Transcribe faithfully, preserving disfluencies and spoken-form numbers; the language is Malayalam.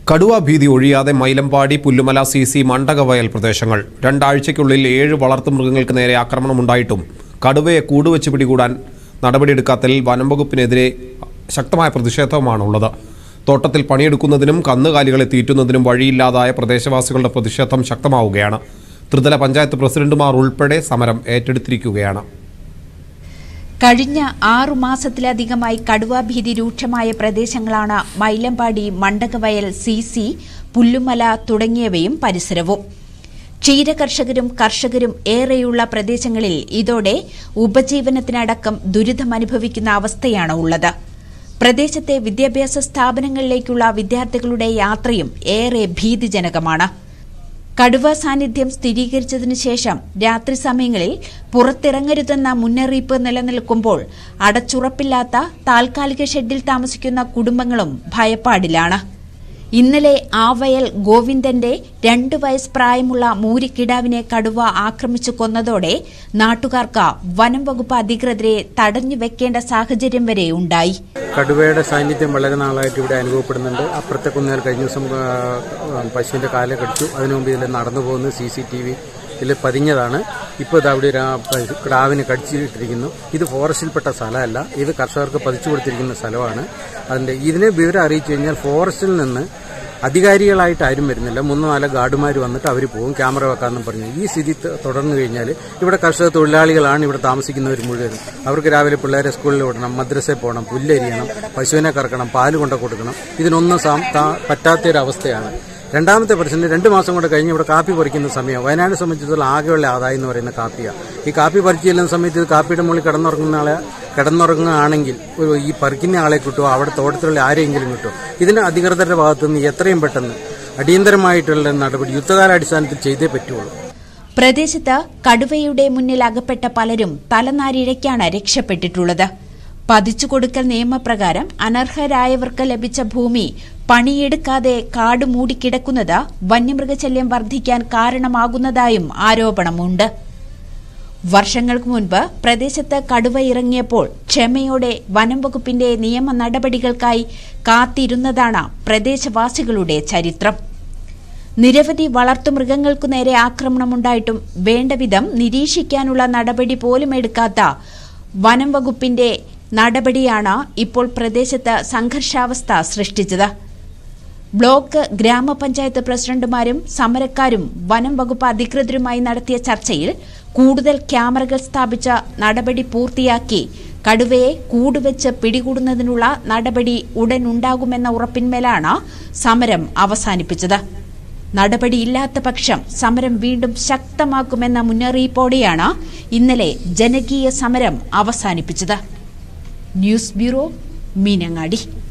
കടുവ ഭീതി ഒഴിയാതെ മൈലമ്പാടി പുല്ലുമല സി സി മണ്ടകവയൽ പ്രദേശങ്ങൾ രണ്ടാഴ്ചയ്ക്കുള്ളിൽ ഏഴ് വളർത്തുമൃഗങ്ങൾക്ക് നേരെ ആക്രമണമുണ്ടായിട്ടും കടുവയെ കൂടുവെച്ച് പിടികൂടാൻ നടപടിയെടുക്കാത്തതിൽ വനംവകുപ്പിനെതിരെ ശക്തമായ പ്രതിഷേധവുമാണുള്ളത്. തോട്ടത്തിൽ പണിയെടുക്കുന്നതിനും കന്നുകാലികളെ തീറ്റുന്നതിനും വഴിയില്ലാതായ പ്രദേശവാസികളുടെ പ്രതിഷേധം ശക്തമാവുകയാണ്. ത്രിതല പഞ്ചായത്ത് പ്രസിഡന്റുമാർ ഉൾപ്പെടെ സമരം ഏറ്റെടുത്തിരിക്കുകയാണ്. കഴിഞ്ഞ ആറു മാസത്തിലധികമായി കടുവാ ഭീതി രൂക്ഷമായ പ്രദേശങ്ങളാണ് മൈലമ്പാടി, മണ്ടകവയൽ, സി സി, പുല്ലുമല തുടങ്ങിയവയും പരിസരവും. ക്ഷീരകർഷകരും കർഷകരും ഏറെയുള്ള പ്രദേശങ്ങളിൽ ഇതോടെ ഉപജീവനത്തിനടക്കം ദുരിതമനുഭവിക്കുന്ന അവസ്ഥയാണ് ഉള്ളത്. പ്രദേശത്തെ വിദ്യാഭ്യാസ സ്ഥാപനങ്ങളിലേക്കുള്ള വിദ്യാർത്ഥികളുടെ യാത്രയും ഏറെ ഭീതിജനകമാണ്. കടുവ സാന്നിധ്യം സ്ഥിരീകരിച്ചതിനു ശേഷം രാത്രി സമയങ്ങളിൽ പുറത്തിറങ്ങരുതെന്ന മുന്നറിയിപ്പ് നിലനിൽക്കുമ്പോൾ അടച്ചുറപ്പില്ലാത്ത താൽക്കാലിക ഷെഡിൽ താമസിക്കുന്ന കുടുംബങ്ങളും ഭയപ്പാടിലാണ്. ഇന്നലെ ആവയൽ ഗോവിന്ദന്റെ രണ്ടു വയസ്സ് പ്രായമുള്ള മൂരിക്കിടാവിനെ കടുവ ആക്രമിച്ചു കൊന്നതോടെ നാട്ടുകാർക്ക് വനം വകുപ്പ് അധികൃതരെ തടഞ്ഞു വെക്കേണ്ട സാഹചര്യം വരെ ഉണ്ടായി. കടുവയുടെ സാന്നിധ്യം വളരെ നാളായിട്ട് ഇവിടെ അനുഭവപ്പെടുന്നുണ്ട്. അപ്പുറത്തെ കുന്നേൽ കഴിഞ്ഞ ദിവസം പശുവിന്റെ കാലെ കടിച്ചു. അതിനു മുമ്പ് ഇതിൽ നടന്നു പോകുന്ന സി സി ടി വി ഇതിൽ പതിഞ്ഞതാണ്. ഇപ്പോൾ ഇത് അവിടെ കിടാവിന് കടിച്ചിട്ടിരിക്കുന്നു. ഇത് ഫോറസ്റ്റിൽപ്പെട്ട സ്ഥലമല്ല, ഇത് കർഷകർക്ക് പതിച്ചു കൊടുത്തിരിക്കുന്ന സ്ഥലമാണ്. അതിന്റെ ഇതിനെ വിവരം അറിയിച്ചു കഴിഞ്ഞാൽ ഫോറസ്റ്റിൽ നിന്ന് അധികാരികളായിട്ട് ആരും വരുന്നില്ല. മൂന്നോ നാലോ ഗാർഡുമാർ വന്നിട്ട് അവർ പോകും, ക്യാമറ വെക്കാമെന്നും പറഞ്ഞു. ഈ സ്ഥിതി തുടർന്നു കഴിഞ്ഞാൽ ഇവിടെ കർഷക തൊഴിലാളികളാണ് ഇവിടെ താമസിക്കുന്നവർ മുഴുവൻ. അവർക്ക് രാവിലെ പിള്ളേരെ സ്കൂളിൽ വിടണം, മദ്രസയിൽ പോകണം, പുല്ലരിയണം, പശുവിനെ കറക്കണം, പാല് കൊണ്ട കൊടുക്കണം. ഇതിനൊന്നും പറ്റാത്തൊരവസ്ഥയാണ്. രണ്ടാമത്തെ പ്രശ്നം, രണ്ട് മാസം കൊണ്ട് കഴിഞ്ഞ് ഇവിടെ കാപ്പി പറിക്കുന്ന സമയം വയനാടിനെ സംബന്ധിച്ചിടത്തോളം ആകെയുള്ള ആദായം എന്ന് പറയുന്ന കാപ്പിയാണ്. ഈ കാപ്പി പറിച്ചു ചെല്ലുന്ന സമയത്ത് ഇത് കാപ്പിയുടെ മുകളിൽ കിടന്നുറങ്ങുന്ന ആളെ കിടന്നുറങ്ങുകയാണെങ്കിൽ ഒരു ഈ പറിക്കുന്ന ആളെ കിട്ടുമോ, അവിടെ തോട്ടത്തിലുള്ള ആരെങ്കിലും കിട്ടുമോ? ഇതിന് അധികൃതരുടെ ഭാഗത്തുനിന്ന് എത്രയും പെട്ടെന്ന് അടിയന്തരമായിട്ടുള്ള നടപടി യുദ്ധകാലാടിസ്ഥാനത്തിൽ ചെയ്തേ പറ്റുള്ളൂ. പ്രദേശത്ത് കടുവയുടെ മുന്നിൽ അകപ്പെട്ട പലരും തലനാരിഴയ്ക്കാണ് രക്ഷപ്പെട്ടിട്ടുള്ളത്. പതിച്ചുകൊടുക്കൽ നിയമപ്രകാരം അനർഹരായവർക്ക് ലഭിച്ച ഭൂമി പണിയെടുക്കാതെ കാട് മൂടിക്കിടക്കുന്നത് വന്യമൃഗശല്യം വർദ്ധിക്കാൻ കാരണമാകുന്നതായും ആരോപണമുണ്ട്. വർഷങ്ങൾക്ക് മുൻപ് പ്രദേശത്ത് കടുവ ഇറങ്ങിയപ്പോൾ ക്ഷമയോടെ വനംവകുപ്പിന്റെ നിയമ നടപടികൾക്കായി കാത്തിരുന്നതാണ് പ്രദേശവാസികളുടെ ചരിത്രം. നിരവധി വളർത്തുമൃഗങ്ങൾക്കു നേരെ ആക്രമണമുണ്ടായിട്ടും വേണ്ടവിധം നിരീക്ഷിക്കാനുള്ള നടപടി പോലും എടുക്കാത്ത വനംവകുപ്പിന്റെ നടപടിയാണ് ഇപ്പോൾ പ്രദേശത്ത് സംഘർഷാവസ്ഥ സൃഷ്ടിച്ചത്. ബ്ലോക്ക് ഗ്രാമപഞ്ചായത്ത് പ്രസിഡന്റുമാരും സമരക്കാരും വനം വകുപ്പ് അധികൃതരുമായി നടത്തിയ ചർച്ചയിൽ കൂടുതൽ ക്യാമറകൾ സ്ഥാപിച്ച നടപടി പൂർത്തിയാക്കി കടുവയെ കൂടുവെച്ച് പിടികൂടുന്നതിനുള്ള നടപടി ഉടൻ ഉണ്ടാകുമെന്ന ഉറപ്പിന്മേലാണ് സമരം അവസാനിപ്പിച്ചത്. നടപടിയില്ലാത്ത പക്ഷം സമരം വീണ്ടും ശക്തമാക്കുമെന്ന മുന്നറിയിപ്പോടെയാണ് ഇന്നലെ ജനകീയ സമരം അവസാനിപ്പിച്ചത്. News bureau, Meenangadi.